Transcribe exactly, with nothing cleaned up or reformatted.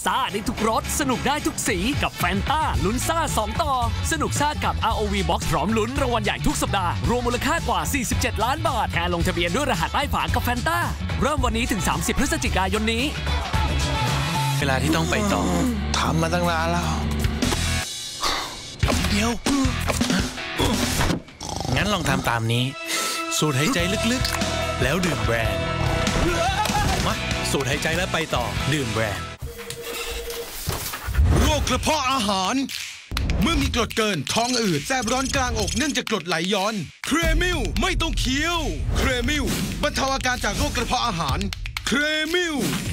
ซ่าได้ทุกรสสนุกได้ทุกสีกับแฟนต้าลุ้นซ่าสองต่อสนุกซ่ากับ อาร์ โอ วี Box พร้อมลุ้นรางวัลใหญ่ทุกสัปดาห์รวมมูลค่ากว่าสี่สิบเจ็ดล้านบาทแค่ลงทะเบียนด้วยรหัสใต้ฝากับแฟนต้าเริ่มวันนี้ถึงสามสิบพฤศจิกายนนี้เวลาที่ต้องไปต่อทำมาตั้งนานแล้วคำเดียวงั้นลองทำตามนี้สูดหายใจลึกๆแล้วดื่มแบรนด์มาสูดหายใจแล้วไปต่อดื่มแบรนด์โรคกระเพาะอาหารเมื่อมีกรดเกินท้องอืดแสบร้อนกลางอกเนื่องจากกรดไหลย้อนเครมิลไม่ต้องเคี้ยวเครมิลบรรเทาอาการจากโรคกระเพาะอาหารเครมิล